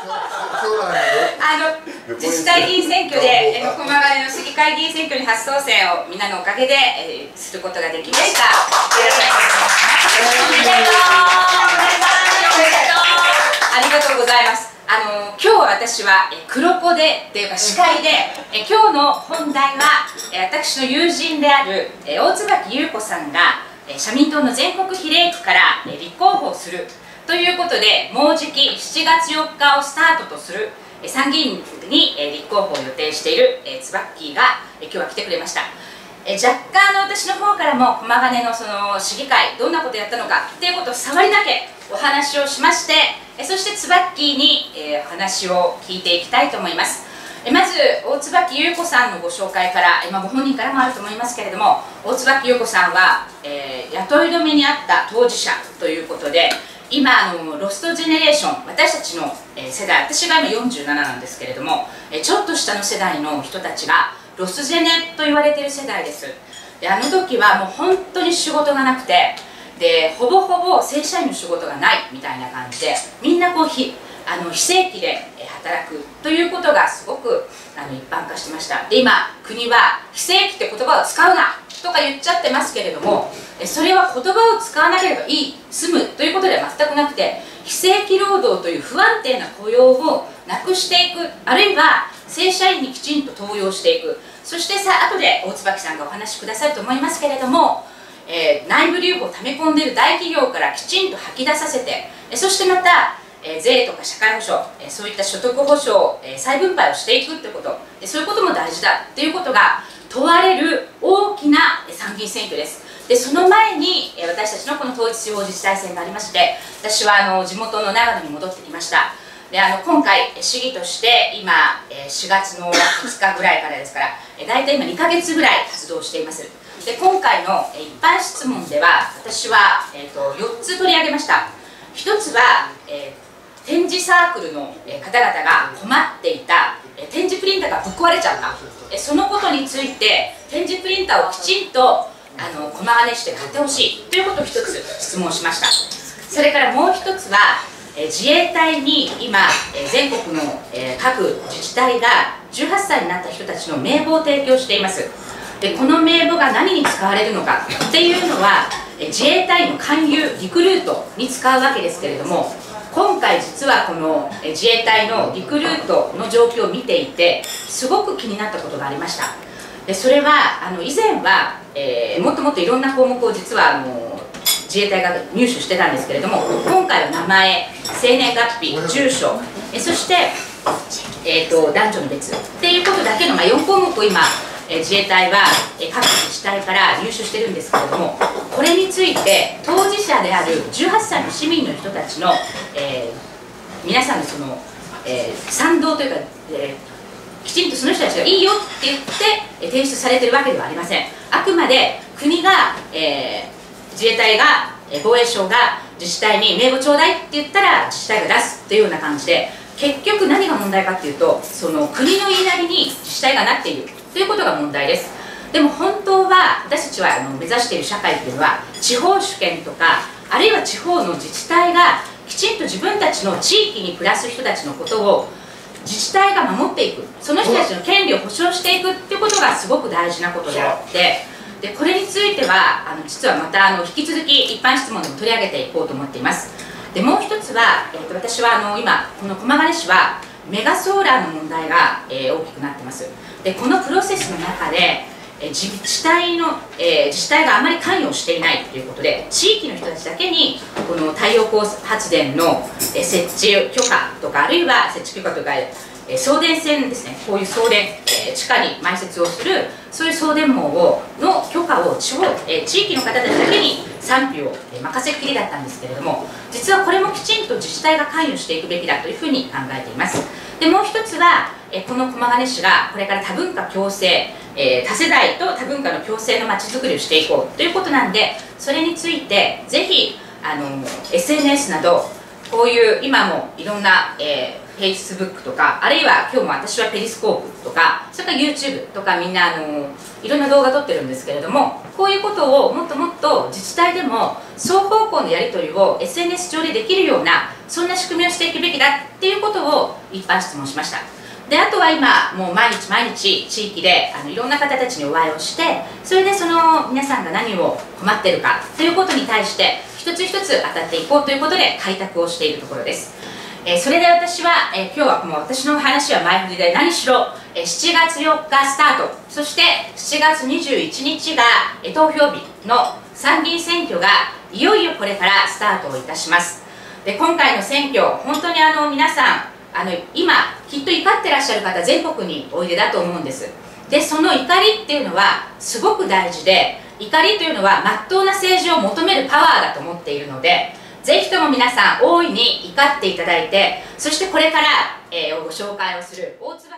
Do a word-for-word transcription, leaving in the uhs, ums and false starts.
あの自治体議員選挙で駒ヶ根の市議会議員選挙に初当選をみんなのおかげで、えー、することができました。おめでとう、ありがとうございます。あの今日私は黒子でっていうか司会で、え今日の本題は私の友人である大椿優子さんが社民党の全国比例区から立候補するということで、もうじきしちがつよっかをスタートとする参議院に立候補を予定しているつばっきーが今日は来てくれました。若干の私の方からも駒ヶ根のその市議会どんなことやったのかっていうことを触りだけお話をしまして、そしてつばっきーにお話を聞いていきたいと思います。まず大椿優子さんのご紹介から、今ご本人からもあると思いますけれども、大椿優子さんは、えー、雇い止めにあった当事者ということで、今あのロストジェネレーション、私たちの世代、私が今よんじゅうなななんですけれども、ちょっと下の世代の人たちがロスジェネと言われている世代です。であの時はもう本当に仕事がなくて、でほぼほぼ正社員の仕事がないみたいな感じで、みんなこうひあの非正規で働くということがすごくあの一般化してました。で今国は非正規って言葉を使うなとか言っちゃってますけれども、それは言葉を使わなければいい、済むということでは全くなくて、非正規労働という不安定な雇用をなくしていく、あるいは正社員にきちんと登用していく、そしてさ後で大椿さんがお話しくださると思いますけれども、えー、内部留保を溜め込んでいる大企業からきちんと吐き出させて、そしてまたえー、税とか社会保障、えー、そういった所得保障、えー、再分配をしていくということ、えー、そういうことも大事だということが問われる大きな参議院選挙です。でその前に、えー、私たちのこの統一地方自治体選がありまして、私はあの地元の長野に戻ってきました。であの今回市議として今、えー、しがつのふつかぐらいからですから、えー、大体今にかげつぐらい活動しています。で今回の、えー、一般質問では私は、えー、とよっつ取り上げました。ひとつは、えー展示サークルの方々が困っていた展示プリンターがぶっ壊れちゃった、そのことについて展示プリンターをきちんとあの駒ヶ根市で買ってほしいということを一つ質問しました。それからもう一つは自衛隊に今全国の各自治体がじゅうはっさいになった人たちの名簿を提供しています。でこの名簿が何に使われるのかっていうのは自衛隊の勧誘リクルートに使うわけですけれども、今回実はこの自衛隊のリクルートの状況を見ていてすごく気になったことがありました。でそれはあの以前は、えー、もっともっといろんな項目を実はあの自衛隊が入手してたんですけれども、今回は名前、生年月日、住所、えそして、えー、と男女の別っていうことだけの、まあ、よんこうもくを今自衛隊は各自治体から入手してるんですけれども、これについて当事者であるじゅうはっさいの市民の人たちの、えー、皆さんのその、えー、賛同というか、えー、きちんとその人たちがいいよって言って提出されてるわけではありません。あくまで国が、えー、自衛隊が防衛省が自治体に名簿ちょうだいって言ったら自治体が出すというような感じで、結局何が問題かっていうと、その国の言いなりに自治体がなっているということが問題です。でも本当は私たちはあの目指している社会っていうのは、地方主権とかあるいは地方の自治体がきちんと自分たちの地域に暮らす人たちのことを自治体が守っていく、その人たちの権利を保障していくっていうことがすごく大事なことであって、でこれについてはあの実はまたあの引き続き一般質問でも取り上げていこうと思っています。でもう一つは、えー、と私はあの今この駒ヶ根市はメガソーラーの問題が、えー、大きくなってます。でこのプロセスの中で、えー、自治体の、えー、自治体があまり関与していないということで、地域の人たちだけにこの太陽光発電の、えー、設置許可とか、あるいは設置許可とか、えー、送電線ですね、こういう送電、えー、地下に埋設をするそういう送電網をの許可を地方、えー、地域の方たちだけに賛否を、えー、任せっきりだったんですけれども、実はこれもきちんと自治体が関与していくべきだというふうに考えています。でもう一つは、えこの駒ヶ根市がこれから多文化共生、えー、多世代と多文化の共生のまちづくりをしていこうということなんで、それについてぜひあの エスエヌエス などこういう今もいろんな、えー、Facebook とか、あるいは今日も私はペリスコープとか、それから YouTube とか、みんなあのいろんな動画撮ってるんですけれども、こういうことをもっともっと自治体でも双方向のやり取りを エスエヌエス 上でできるような、そんな仕組みをしていくべきだっていうことを一般質問しました。で、あとは今もう毎日毎日地域であのいろんな方たちにお会いをして、それでその皆さんが何を困ってるかということに対して一つ一つ当たっていこうということで開拓をしているところです。えー、それで私は、えー、今日はもう私の話は前振りで何しろ、えー、しちがつよっかスタート、そしてしちがつにじゅういちにちが、えー、投票日の参議院選挙がいよいよこれからスタートをいたします。で、今回の選挙、本当にあの皆さんあの今きっと怒ってらっしゃる方全国においでだと思うんです。で、その怒りっていうのはすごく大事で、怒りというのは真っ当な政治を求めるパワーだと思っているので、ぜひとも皆さん大いに怒っていただいて、そしてこれから、えー、ご紹介をする大津